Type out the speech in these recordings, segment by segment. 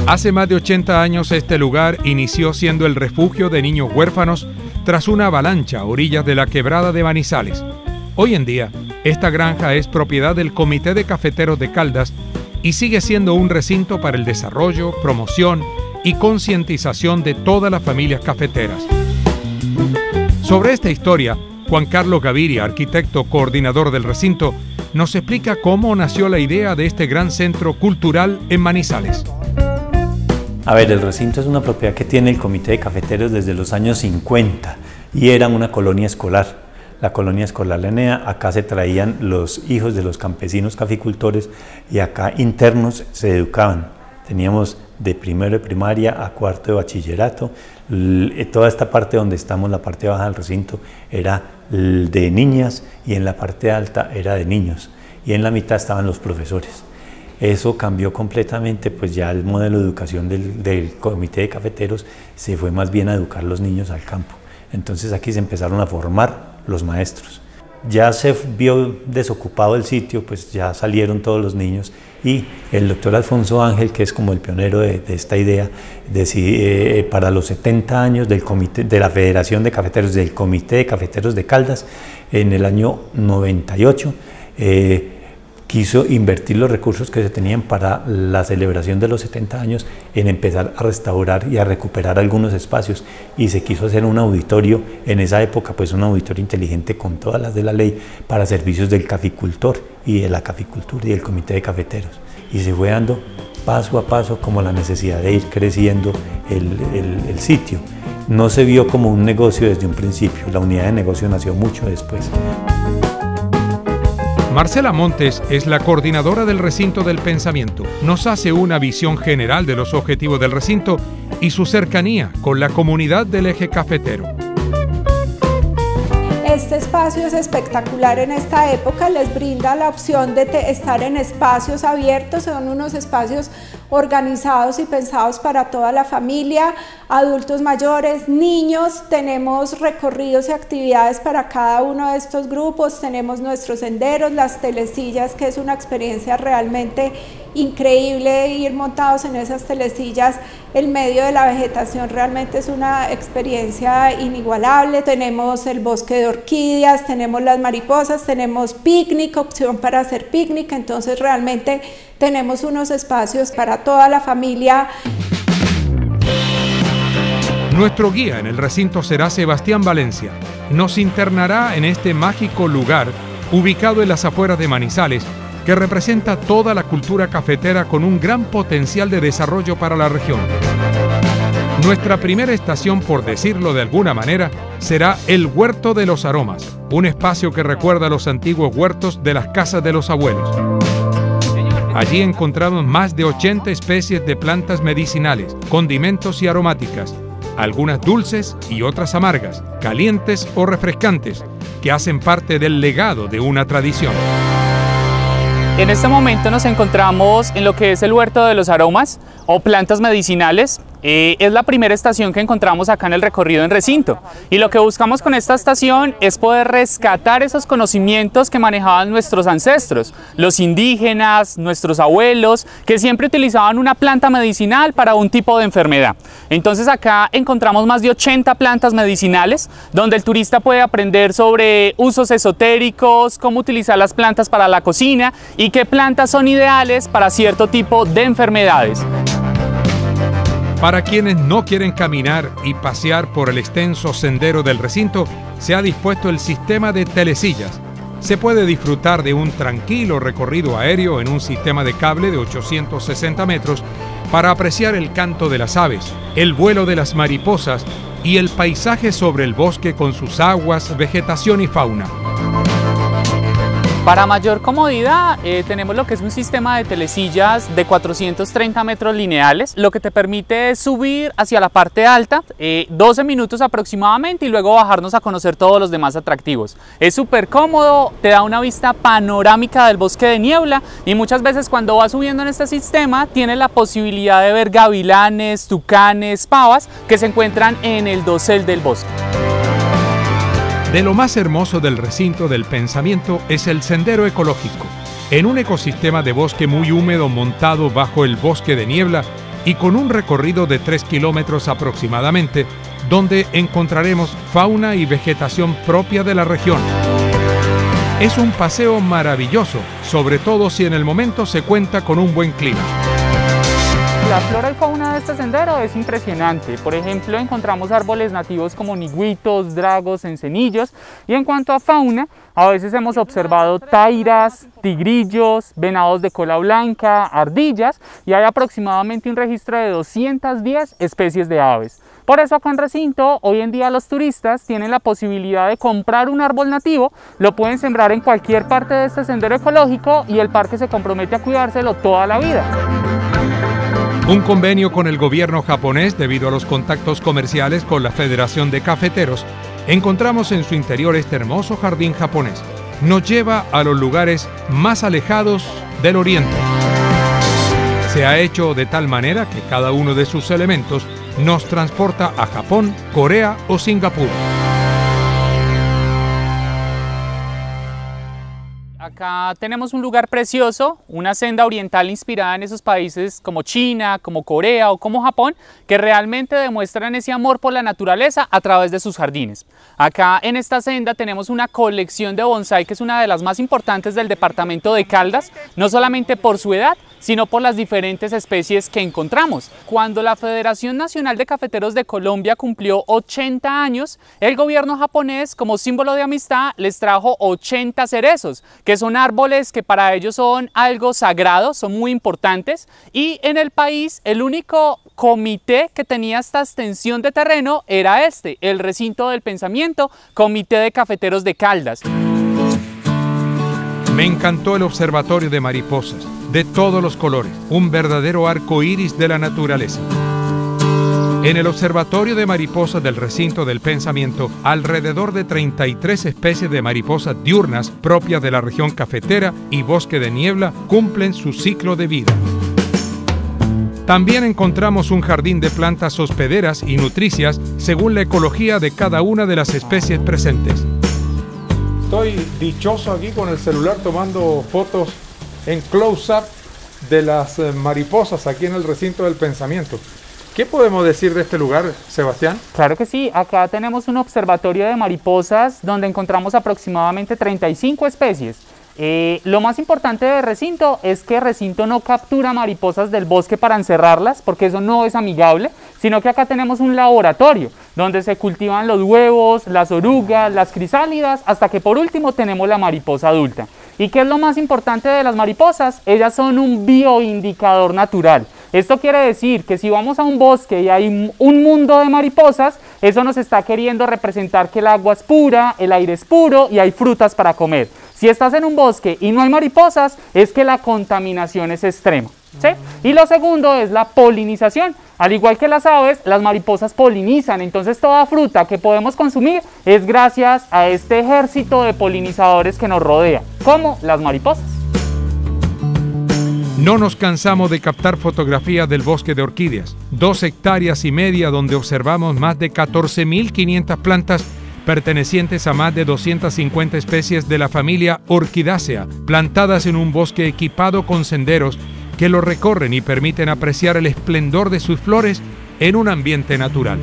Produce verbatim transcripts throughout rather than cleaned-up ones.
Hace más de ochenta años este lugar inició siendo el refugio de niños huérfanos tras una avalancha a orillas de la quebrada de Manizales. Hoy en día, esta granja es propiedad del Comité de Cafeteros de Caldas y sigue siendo un recinto para el desarrollo, promoción y concientización de todas las familias cafeteras. Sobre esta historia, Juan Carlos Gaviria, arquitecto coordinador del recinto, nos explica cómo nació la idea de este gran centro cultural en Manizales. A ver, el recinto es una propiedad que tiene el Comité de Cafeteros desde los años cincuenta y era una colonia escolar. La colonia escolar La Enea, acá se traían los hijos de los campesinos caficultores y acá internos se educaban. Teníamos de primero de primaria a cuarto de bachillerato. Toda esta parte donde estamos, la parte baja del recinto, era de niñas y en la parte alta era de niños. Y en la mitad estaban los profesores. Eso cambió completamente, pues ya el modelo de educación del, del Comité de Cafeteros se fue más bien a educar a los niños al campo. Entonces aquí se empezaron a formar los maestros. Ya se vio desocupado el sitio, pues ya salieron todos los niños y el doctor Alfonso Ángel, que es como el pionero de, de esta idea, decide, eh, para los setenta años del comité, de la Federación de Cafeteros, del Comité de Cafeteros de Caldas, en el año noventa y ocho, eh, quiso invertir los recursos que se tenían para la celebración de los setenta años en empezar a restaurar y a recuperar algunos espacios y se quiso hacer un auditorio en esa época, pues un auditorio inteligente con todas las de la ley para servicios del caficultor y de la caficultura y del Comité de Cafeteros, y se fue dando paso a paso como la necesidad de ir creciendo el, el, el sitio. No se vio como un negocio desde un principio, la unidad de negocio nació mucho después. Marcela Montes es la coordinadora del recinto del pensamiento. Nos hace una visión general de los objetivos del recinto y su cercanía con la comunidad del eje cafetero. Este espacio es espectacular en esta época, les brinda la opción de estar en espacios abiertos, son unos espacios organizados y pensados para toda la familia, adultos mayores, niños. Tenemos recorridos y actividades para cada uno de estos grupos, tenemos nuestros senderos, las telesillas, que es una experiencia realmente increíble ir montados en esas telesillas en medio de la vegetación, realmente es una experiencia inigualable. Tenemos el bosque de orquídeas, tenemos las mariposas, tenemos picnic, opción para hacer picnic, entonces realmente tenemos unos espacios para toda la familia. Nuestro guía en el recinto será Sebastián Valencia. Nos internará en este mágico lugar ubicado en las afueras de Manizales, que representa toda la cultura cafetera con un gran potencial de desarrollo para la región. Nuestra primera estación, por decirlo de alguna manera, será el Huerto de los Aromas, un espacio que recuerda los antiguos huertos de las casas de los abuelos. Allí encontramos más de ochenta especies de plantas medicinales, condimentos y aromáticas, algunas dulces y otras amargas, calientes o refrescantes, que hacen parte del legado de una tradición. En este momento nos encontramos en lo que es el Huerto de los Aromas o plantas medicinales. Eh, es la primera estación que encontramos acá en el recorrido en recinto y lo que buscamos con esta estación es poder rescatar esos conocimientos que manejaban nuestros ancestros, los indígenas, nuestros abuelos, que siempre utilizaban una planta medicinal para un tipo de enfermedad. Entonces acá encontramos más de ochenta plantas medicinales donde el turista puede aprender sobre usos esotéricos, cómo utilizar las plantas para la cocina y qué plantas son ideales para cierto tipo de enfermedades. Para quienes no quieren caminar y pasear por el extenso sendero del recinto, se ha dispuesto el sistema de telesillas. Se puede disfrutar de un tranquilo recorrido aéreo en un sistema de cable de ochocientos sesenta metros para apreciar el canto de las aves, el vuelo de las mariposas y el paisaje sobre el bosque con sus aguas, vegetación y fauna. Para mayor comodidad eh, tenemos lo que es un sistema de telesillas de cuatrocientos treinta metros lineales, lo que te permite es subir hacia la parte alta, eh, doce minutos aproximadamente, y luego bajarnos a conocer todos los demás atractivos. Es súper cómodo, te da una vista panorámica del bosque de niebla y muchas veces cuando vas subiendo en este sistema tienes la posibilidad de ver gavilanes, tucanes, pavas que se encuentran en el dosel del bosque. De lo más hermoso del recinto del pensamiento es el sendero ecológico. En un ecosistema de bosque muy húmedo montado bajo el bosque de niebla, y con un recorrido de tres kilómetros aproximadamente, donde encontraremos fauna y vegetación propia de la región. Es un paseo maravilloso, sobre todo si en el momento se cuenta con un buen clima. La flora y fauna de este sendero es impresionante. Por ejemplo, encontramos árboles nativos como nigüitos, dragos, encenillos. Y en cuanto a fauna, a veces hemos observado tairas, tigrillos, venados de cola blanca, ardillas, y hay aproximadamente un registro de doscientas diez especies de aves. Por eso acá en Recinto, hoy en día los turistas tienen la posibilidad de comprar un árbol nativo, lo pueden sembrar en cualquier parte de este sendero ecológico y el parque se compromete a cuidárselo toda la vida. Un convenio con el gobierno japonés, debido a los contactos comerciales con la Federación de Cafeteros, encontramos en su interior este hermoso jardín japonés. Nos lleva a los lugares más alejados del oriente. Se ha hecho de tal manera que cada uno de sus elementos nos transporta a Japón, Corea o Singapur. Acá tenemos un lugar precioso, una senda oriental inspirada en esos países como China, como Corea o como Japón, que realmente demuestran ese amor por la naturaleza a través de sus jardines. Acá en esta senda tenemos una colección de bonsái que es una de las más importantes del departamento de Caldas, no solamente por su edad, sino por las diferentes especies que encontramos. Cuando la Federación Nacional de Cafeteros de Colombia cumplió ochenta años, el gobierno japonés, como símbolo de amistad, les trajo ochenta cerezos, que son árboles que para ellos son algo sagrado, son muy importantes, y en el país el único comité que tenía esta extensión de terreno era este, el Recinto del Pensamiento, Comité de Cafeteros de Caldas. Me encantó el observatorio de mariposas, de todos los colores, un verdadero arco iris de la naturaleza. En el observatorio de mariposas del Recinto del Pensamiento, alrededor de treinta y tres especies de mariposas diurnas propias de la región cafetera y bosque de niebla cumplen su ciclo de vida. También encontramos un jardín de plantas hospederas y nutricias según la ecología de cada una de las especies presentes. Estoy dichoso aquí con el celular tomando fotos en close-up de las mariposas aquí en el Recinto del Pensamiento. ¿Qué podemos decir de este lugar, Sebastián? Claro que sí, acá tenemos un observatorio de mariposas donde encontramos aproximadamente treinta y cinco especies. Eh, lo más importante de Recinto es que Recinto no captura mariposas del bosque para encerrarlas, porque eso no es amigable, sino que acá tenemos un laboratorio donde se cultivan los huevos, las orugas, las crisálidas, hasta que por último tenemos la mariposa adulta. ¿Y qué es lo más importante de las mariposas? Ellas son un bioindicador natural. Esto quiere decir que si vamos a un bosque y hay un mundo de mariposas, eso nos está queriendo representar que el agua es pura, el aire es puro y hay frutas para comer. Si estás en un bosque y no hay mariposas, es que la contaminación es extrema, ¿sí? Y lo segundo es la polinización. Al igual que las aves, las mariposas polinizan, entonces toda fruta que podemos consumir es gracias a este ejército de polinizadores que nos rodea, como las mariposas. No nos cansamos de captar fotografías del bosque de orquídeas, dos hectáreas y media donde observamos más de catorce mil quinientas plantas pertenecientes a más de doscientas cincuenta especies de la familia Orchidaceae, plantadas en un bosque equipado con senderos que lo recorren y permiten apreciar el esplendor de sus flores en un ambiente natural.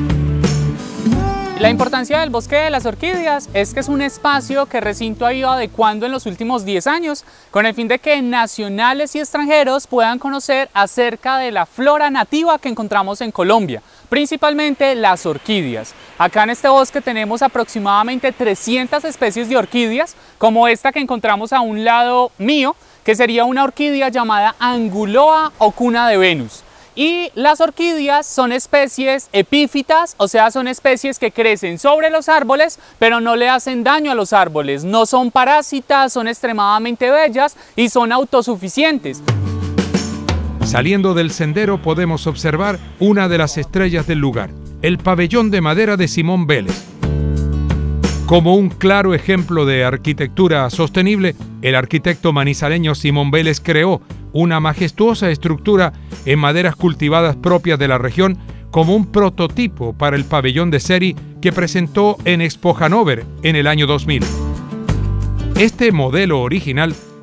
La importancia del bosque de las orquídeas es que es un espacio que Recinto ha ido adecuando en los últimos diez años con el fin de que nacionales y extranjeros puedan conocer acerca de la flora nativa que encontramos en Colombia, principalmente las orquídeas. Acá en este bosque tenemos aproximadamente trescientas especies de orquídeas, como esta que encontramos a un lado mío, que sería una orquídea llamada Anguloa o cuna de Venus. Y las orquídeas son especies epífitas, o sea, son especies que crecen sobre los árboles, pero no le hacen daño a los árboles. No son parásitas, son extremadamente bellas y son autosuficientes. Saliendo del sendero podemos observar una de las estrellas del lugar, el pabellón de madera de Simón Vélez. Como un claro ejemplo de arquitectura sostenible, el arquitecto manizaleño Simón Vélez creó una majestuosa estructura en maderas cultivadas propias de la región como un prototipo para el pabellón de serie que presentó en Expo Hannover en el año dos mil. Este modelo original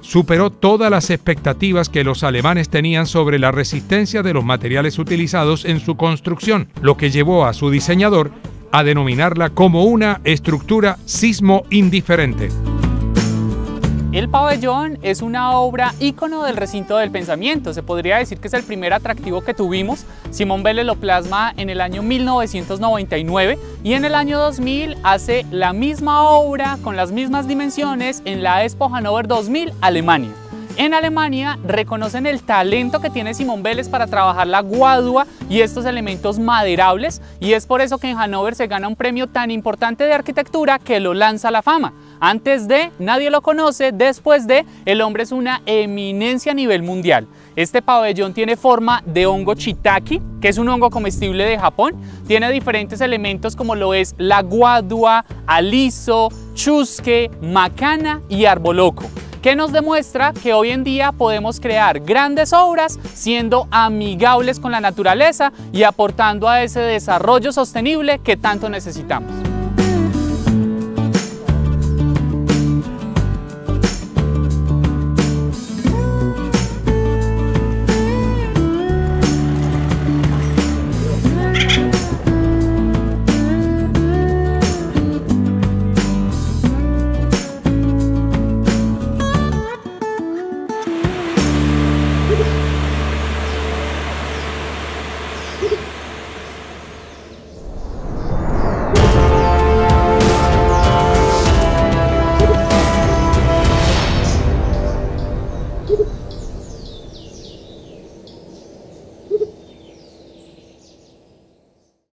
superó todas las expectativas que los alemanes tenían sobre la resistencia de los materiales utilizados en su construcción, lo que llevó a su diseñador a denominarla como una estructura sismo indiferente. El pabellón es una obra ícono del recinto del pensamiento. Se podría decir que es el primer atractivo que tuvimos. Simón Vélez lo plasma en el año mil novecientos noventa y nueve y en el año dos mil hace la misma obra con las mismas dimensiones en la Expo Hannover dos mil, Alemania. En Alemania reconocen el talento que tiene Simón Vélez para trabajar la guadua y estos elementos maderables, y es por eso que en Hannover se gana un premio tan importante de arquitectura que lo lanza a la fama. Antes de, nadie lo conoce; después de, el hombre es una eminencia a nivel mundial. Este pabellón tiene forma de hongo shiitake, que es un hongo comestible de Japón. Tiene diferentes elementos como lo es la guadua, aliso, chusque, macana y arboloco, que nos demuestra que hoy en día podemos crear grandes obras siendo amigables con la naturaleza y aportando a ese desarrollo sostenible que tanto necesitamos.